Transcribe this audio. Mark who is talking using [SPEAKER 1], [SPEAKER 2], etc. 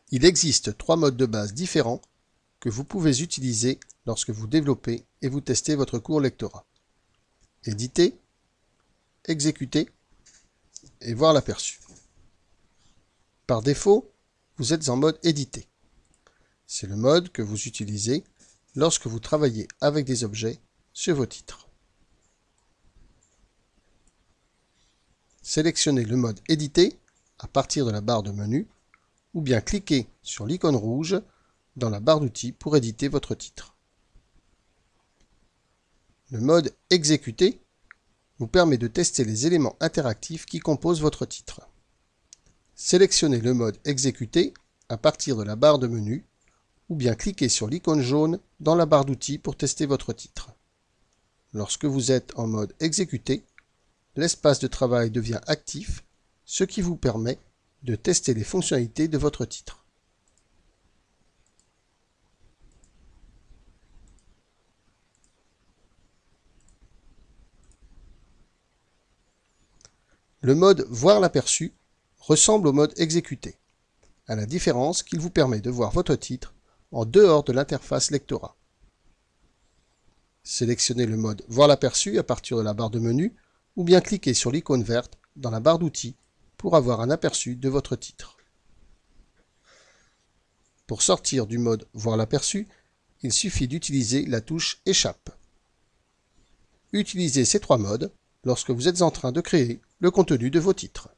[SPEAKER 1] Il existe 3 modes de base différents que vous pouvez utiliser lorsque vous développez et vous testez votre cours lectorat. Éditer, exécuter et voir l'aperçu. Par défaut, vous êtes en mode éditer. C'est le mode que vous utilisez lorsque vous travaillez avec des objets sur vos titres. Sélectionnez le mode éditer à partir de la barre de menu ou bien cliquez sur l'icône rouge dans la barre d'outils pour éditer votre titre. Le mode exécuter vous permet de tester les éléments interactifs qui composent votre titre. Sélectionnez le mode exécuter à partir de la barre de menu ou bien cliquez sur l'icône jaune dans la barre d'outils pour tester votre titre. Lorsque vous êtes en mode exécuter, l'espace de travail devient actif, ce qui vous permet de tester les fonctionnalités de votre titre. Le mode voir l'aperçu ressemble au mode exécuter, à la différence qu'il vous permet de voir votre titre en dehors de l'interface lectorat. Sélectionnez le mode voir l'aperçu à partir de la barre de menu ou bien cliquez sur l'icône verte dans la barre d'outils pour avoir un aperçu de votre titre. Pour sortir du mode voir l'aperçu, il suffit d'utiliser la touche échappe. Utilisez ces 3 modes lorsque vous êtes en train de créer le contenu de vos titres.